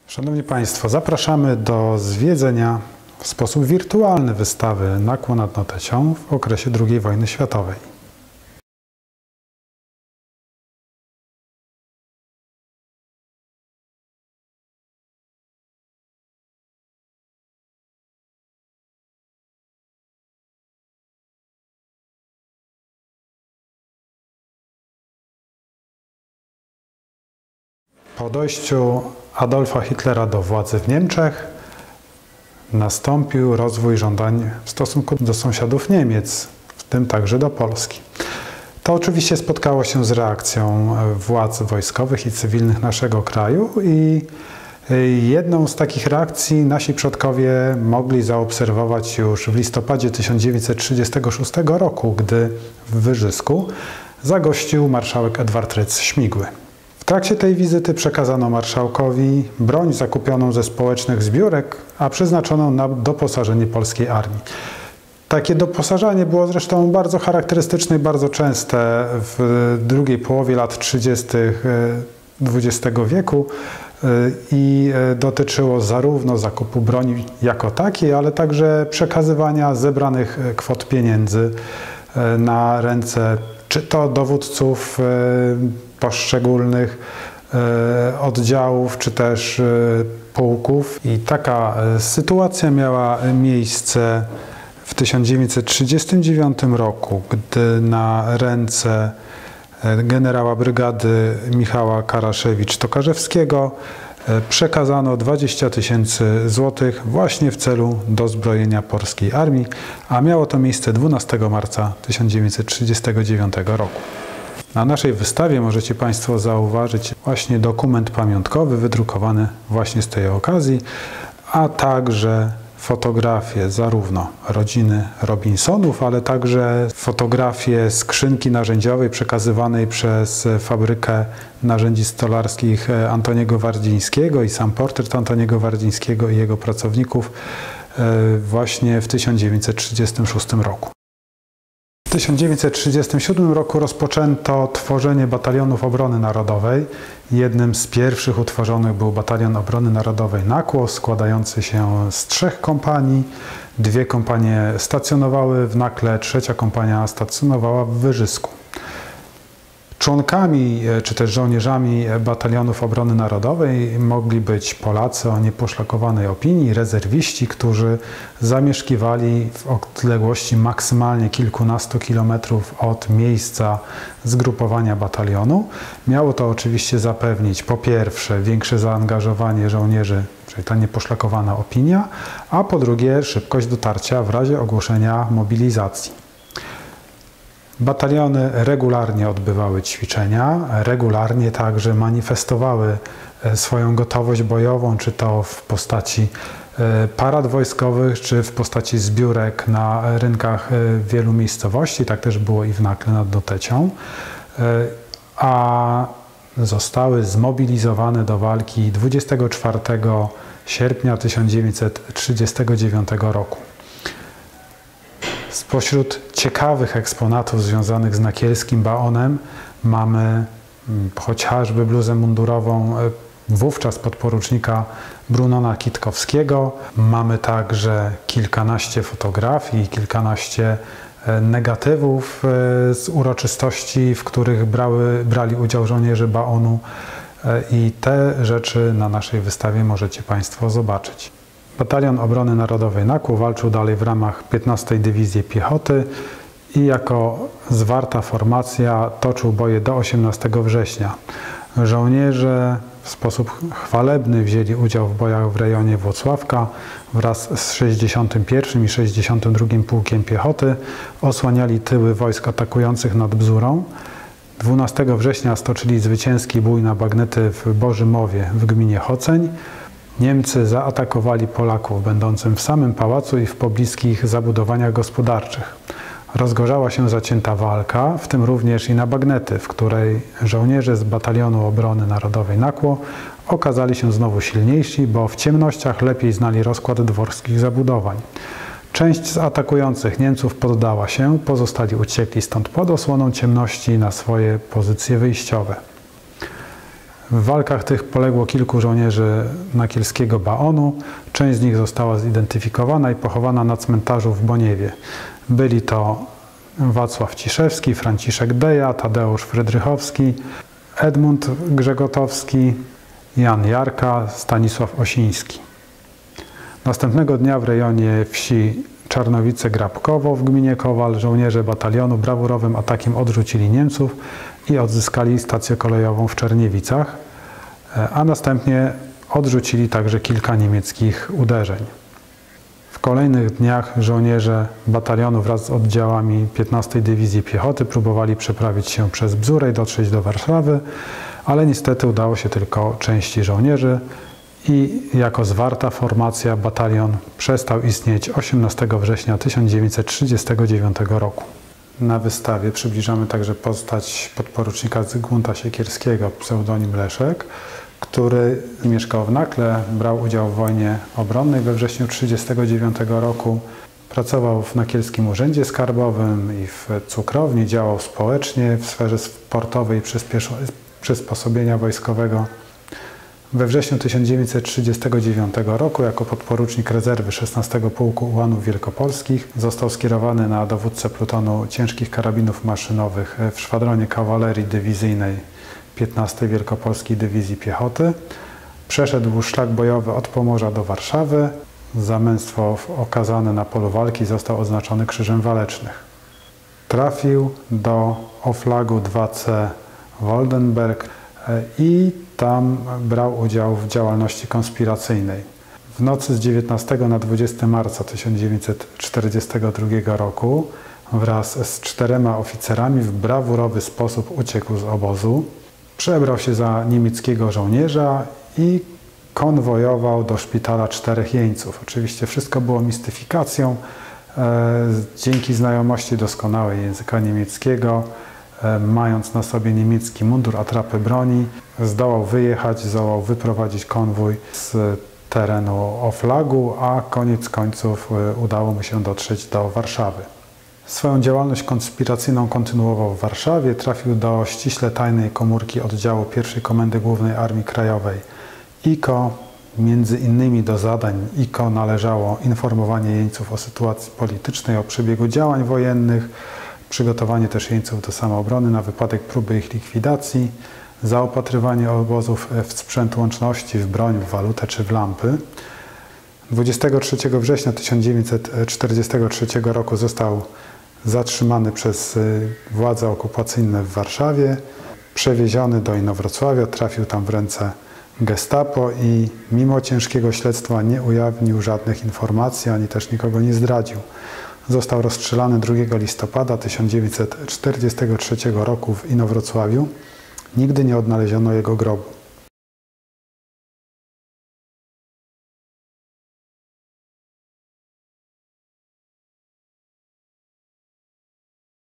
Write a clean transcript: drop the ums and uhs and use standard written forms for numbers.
Szanowni Państwo, zapraszamy do zwiedzenia w sposób wirtualny wystawy Nakło nad Notecią w okresie II wojny światowej. Po dojściu Adolfa Hitlera do władzy w Niemczech nastąpił rozwój żądań w stosunku do sąsiadów Niemiec, w tym także do Polski. To oczywiście spotkało się z reakcją władz wojskowych i cywilnych naszego kraju i jedną z takich reakcji nasi przodkowie mogli zaobserwować już w listopadzie 1936 roku, gdy w Wyżysku zagościł marszałek Edward Rydz-Śmigły. W trakcie tej wizyty przekazano marszałkowi broń zakupioną ze społecznych zbiórek, a przeznaczoną na doposażenie polskiej armii. Takie doposażanie było zresztą bardzo charakterystyczne i bardzo częste w drugiej połowie lat 30. XX wieku i dotyczyło zarówno zakupu broni jako takiej, ale także przekazywania zebranych kwot pieniędzy na ręce czy to dowódców poszczególnych oddziałów, czy też pułków. I taka sytuacja miała miejsce w 1939 roku, gdy na ręce generała brygady Michała Karaszewicz-Tokarzewskiego przekazano 20 000 złotych właśnie w celu dozbrojenia polskiej armii, a miało to miejsce 12 marca 1939 roku. Na naszej wystawie możecie Państwo zauważyć właśnie dokument pamiątkowy wydrukowany właśnie z tej okazji, a także fotografie zarówno rodziny Robinsonów, ale także fotografie skrzynki narzędziowej przekazywanej przez fabrykę narzędzi stolarskich Antoniego Wardzińskiego i sam portret Antoniego Wardzińskiego i jego pracowników właśnie w 1936 roku. W 1937 roku rozpoczęto tworzenie batalionów obrony narodowej. Jednym z pierwszych utworzonych był Batalion Obrony Narodowej Nakło, składający się z 3 kompanii. 2 kompanie stacjonowały w Nakle, 3. kompania stacjonowała w Wyżysku. Członkami czy też żołnierzami batalionów obrony narodowej mogli być Polacy o nieposzlakowanej opinii, rezerwiści, którzy zamieszkiwali w odległości maksymalnie kilkunastu kilometrów od miejsca zgrupowania batalionu. Miało to oczywiście zapewnić po pierwsze większe zaangażowanie żołnierzy, czyli ta nieposzlakowana opinia, a po drugie szybkość dotarcia w razie ogłoszenia mobilizacji. Bataliony regularnie odbywały ćwiczenia, regularnie także manifestowały swoją gotowość bojową, czy to w postaci parad wojskowych, czy w postaci zbiórek na rynkach wielu miejscowości. Tak też było i w Nakle nad Notecią. A zostały zmobilizowane do walki 24 sierpnia 1939 roku. Spośród ciekawych eksponatów związanych z nakielskim Baonem mamy chociażby bluzę mundurową wówczas podporucznika Brunona Kitkowskiego. Mamy także kilkanaście fotografii, kilkanaście negatywów z uroczystości, w których brali udział żołnierze Baonu i te rzeczy na naszej wystawie możecie Państwo zobaczyć. Batalion Obrony Narodowej Nakło walczył dalej w ramach 15. Dywizji Piechoty i jako zwarta formacja toczył boje do 18 września. Żołnierze w sposób chwalebny wzięli udział w bojach w rejonie Włocławka wraz z 61. i 62. Pułkiem Piechoty. Osłaniali tyły wojsk atakujących nad Bzurą. 12 września stoczyli zwycięski bój na bagnety w Bożymowie w gminie Choceń. Niemcy zaatakowali Polaków będącym w samym pałacu i w pobliskich zabudowaniach gospodarczych. Rozgorzała się zacięta walka, w tym również i na bagnety, w której żołnierze z Batalionu Obrony Narodowej Nakło okazali się znowu silniejsi, bo w ciemnościach lepiej znali rozkład dworskich zabudowań. Część z atakujących Niemców poddała się, pozostali uciekli stąd pod osłoną ciemności na swoje pozycje wyjściowe. W walkach tych poległo kilku żołnierzy nakielskiego Baonu. Część z nich została zidentyfikowana i pochowana na cmentarzu w Boniewie. Byli to Wacław Ciszewski, Franciszek Deja, Tadeusz Frydrychowski, Edmund Grzegotowski, Jan Jarka, Stanisław Osiński. Następnego dnia w rejonie wsi Czarnowice-Grabkowo w gminie Kowal żołnierze batalionu brawurowym atakiem odrzucili Niemców i odzyskali stację kolejową w Czerniewicach, a następnie odrzucili także kilka niemieckich uderzeń. W kolejnych dniach żołnierze batalionu wraz z oddziałami 15. Dywizji Piechoty próbowali przeprawić się przez Bzurę i dotrzeć do Warszawy, ale niestety udało się tylko części żołnierzy i jako zwarta formacja batalion przestał istnieć 18 września 1939 roku. Na wystawie przybliżamy także postać podporucznika Zygmunta Siekierskiego, pseudonim Leszek, który mieszkał w Nakle, brał udział w wojnie obronnej we wrześniu 1939 roku. Pracował w Nakielskim Urzędzie Skarbowym i w cukrowni, działał społecznie w sferze sportowej przysposobienia wojskowego. We wrześniu 1939 roku jako podporucznik rezerwy 16 Pułku Ułanów Wielkopolskich został skierowany na dowódcę plutonu ciężkich karabinów maszynowych w szwadronie kawalerii dywizyjnej 15 Wielkopolskiej Dywizji Piechoty. Przeszedł szlak bojowy od Pomorza do Warszawy. Za męstwo okazane na polu walki został odznaczony Krzyżem Walecznych. Trafił do Oflagu 2C Woldenberg i tam brał udział w działalności konspiracyjnej. W nocy z 19 na 20 marca 1942 roku wraz z 4 oficerami w brawurowy sposób uciekł z obozu. Przebrał się za niemieckiego żołnierza i konwojował do szpitala 4 jeńców. Oczywiście wszystko było mistyfikacją. Dzięki znajomości doskonałej języka niemieckiego, mając na sobie niemiecki mundur, atrapy broni, zdołał wyjechać, zdołał wyprowadzić konwój z terenu Oflagu, a koniec końców udało mu się dotrzeć do Warszawy. Swoją działalność konspiracyjną kontynuował w Warszawie, trafił do ściśle tajnej komórki oddziału I Komendy Głównej Armii Krajowej IKO. Między innymi do zadań IKO należało informowanie jeńców o sytuacji politycznej, o przebiegu działań wojennych, przygotowanie też jeńców do samoobrony na wypadek próby ich likwidacji, zaopatrywanie obozów w sprzęt łączności, w broń, w walutę czy w lampy. 23 września 1943 roku został zatrzymany przez władze okupacyjne w Warszawie, przewieziony do Inowrocławia, trafił tam w ręce Gestapo i mimo ciężkiego śledztwa nie ujawnił żadnych informacji, ani też nikogo nie zdradził. Został rozstrzelany 2 listopada 1943 roku w Inowrocławiu. Nigdy nie odnaleziono jego grobu.